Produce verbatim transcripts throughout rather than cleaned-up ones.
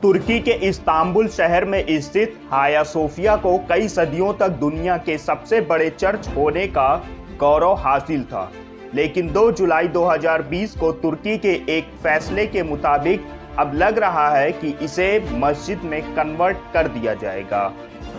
तुर्की के इस्तांबुल शहर में स्थित हाया सोफिया को कई सदियों तक दुनिया के सबसे बड़े चर्च होने का गौरव हासिल था, लेकिन दो जुलाई दो हज़ार बीस को तुर्की के एक फैसले के मुताबिक अब लग रहा है कि इसे मस्जिद में कन्वर्ट कर दिया जाएगा।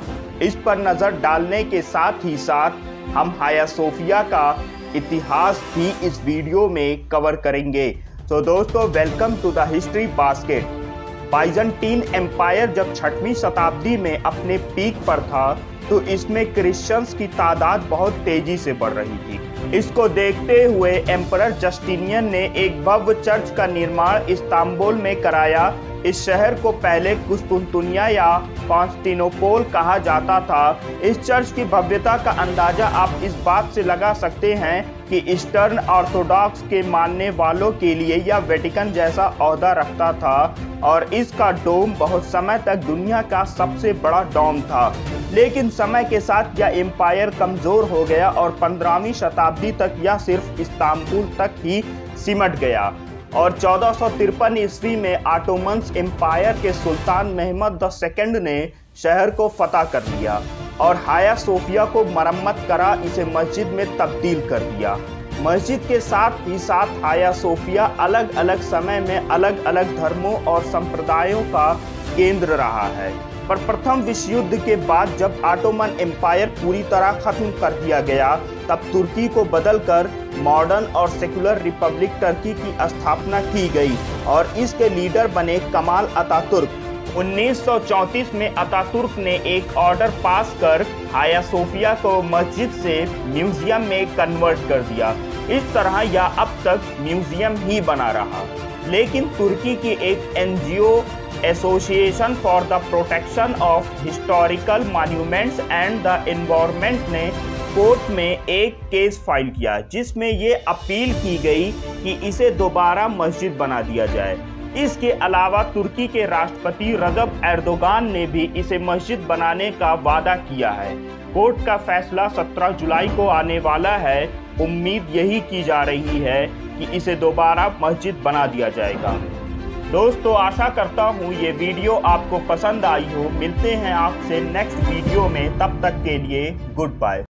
इस पर नज़र डालने के साथ ही साथ हम हाया सोफिया का इतिहास भी इस वीडियो में कवर करेंगे। तो दोस्तों, welcome to the history basket. Byzantine empire जब छठवीं शताब्दी में अपने पीक पर था तो इसमें क्रिश्चियंस की तादाद बहुत तेजी से बढ़ रही थी। इसको देखते हुए एम्परर जस्टिनियन ने एक भव्य चर्च का निर्माण इस्तांबुल में कराया। इस शहर को पहले कुस्तुनतुनिया या कॉन्स्टेंटिनोपल कहा जाता था। इस चर्च की भव्यता का अंदाजा आप इस बात से लगा सकते हैं कि ईस्टर्न ऑर्थोडॉक्स के मानने वालों के लिए यह वेटिकन जैसा ओहदा रखता था और इसका डोम बहुत समय तक दुनिया का सबसे बड़ा डोम था। लेकिन समय के साथ यह एम्पायर कमज़ोर हो गया और पंद्रहवीं शताब्दी तक यह सिर्फ इस्तांबुल तक ही सिमट गया और चौदह सौ तिरपन ईस्वी में ऑटोमन्स एम्पायर के सुल्तान महमद द सेकंड ने शहर को फतह कर लिया और हाया सोफिया को मरम्मत करा, इसे मस्जिद में तब्दील कर दिया। मस्जिद के साथ ही साथ हाया सोफिया अलग अलग समय में अलग अलग धर्मों और संप्रदायों का केंद्र रहा है। पर प्रथम विश्व युद्ध के बाद जब ऑटोमन एम्पायर पूरी तरह खत्म कर दिया गया, तब तुर्की को बदलकर मॉडर्न और सेकुलर रिपब्लिक तुर्की की स्थापना की गई और इसके लीडर बने कमाल अतातुर्क। उन्नीस सौ चौंतीस में अतातुर्क ने एक ऑर्डर पास कर हाया सोफिया को मस्जिद से म्यूजियम में कन्वर्ट कर दिया। इस तरह यह अब तक म्यूजियम ही बना रहा। लेकिन तुर्की की एक NGO association for the protection of historical monuments and the environment ने कोर्ट में एक केस फाइल किया, जिसमें ये अपील की गई कि इसे दोबारा मस्जिद बना दिया जाए। इसके अलावा तुर्की के राष्ट्रपति रजब एर्दोगान ने भी इसे मस्जिद बनाने का वादा किया है। कोर्ट का फैसला सत्रह जुलाई को आने वाला है। उम्मीद यही की जा रही है कि इसे दोबारा मस्जिद बना दिया जाएगा। दोस्तों, आशा करता हूँ ये वीडियो आपको पसंद आई हो। मिलते हैं आपसे नेक्स्ट वीडियो में, तब तक के लिए गुड बाय।